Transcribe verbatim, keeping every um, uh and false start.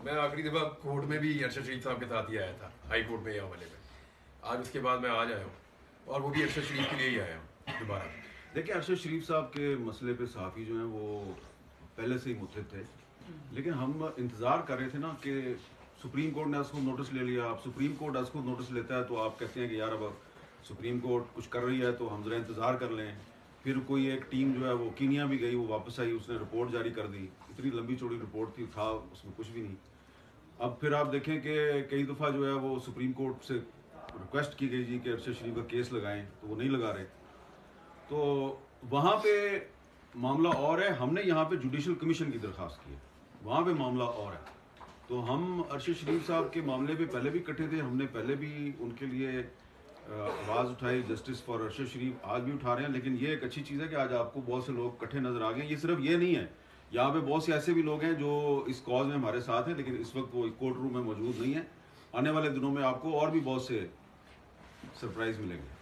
मैं आखिरी दफ़ा कोर्ट में भी अरशद शरीफ साहब के साथ ही आया था, हाई कोर्ट में या वाले में। आज उसके बाद मैं आज आया हूँ और वो भी अरशद शरीफ के लिए ही आया हूँ दोबारा। देखिए, अरशद शरीफ साहब के मसले पे सहाफ़ी जो हैं वो पहले से ही मुतलि थे, लेकिन हम इंतज़ार कर रहे थे ना कि सुप्रीम कोर्ट ने उसको नोटिस ले लिया। अब सुप्रीम कोर्ट उसको नोटिस लेता है तो आप कहते हैं कि यार अब सुप्रीम कोर्ट कुछ कर रही है तो हम ज़रा इंतज़ार कर लें। फिर कोई एक टीम जो है वो कीनिया भी गई, वो वापस आई, उसने रिपोर्ट जारी कर दी। इतनी लंबी चौड़ी रिपोर्ट थी, था उसमें कुछ भी नहीं। अब फिर आप देखें कि कई दफ़ा जो है वो सुप्रीम कोर्ट से रिक्वेस्ट की गई जी कि अरशद शरीफ का केस लगाएं, तो वो नहीं लगा रहे। तो वहाँ पे मामला और है, हमने यहाँ पे जुडिशल कमीशन की दरख्वास्त की है, वहाँ पे मामला और है। तो हम अरशद शरीफ साहब के मामले पे पहले भी इकट्ठे थे, हमने पहले भी उनके लिए आवाज़ उठाई, जस्टिस फॉर अरशद शरीफ, आज भी उठा रहे हैं। लेकिन ये एक अच्छी चीज़ है कि आज आपको बहुत से लोग इकट्ठे नज़र आ गए। ये सिर्फ ये नहीं है, यहाँ पे बहुत से ऐसे भी लोग हैं जो इस कॉज में हमारे साथ हैं, लेकिन इस वक्त वो कोर्ट रूम में मौजूद नहीं है। आने वाले दिनों में आपको और भी बहुत से सरप्राइज़ मिलेंगे।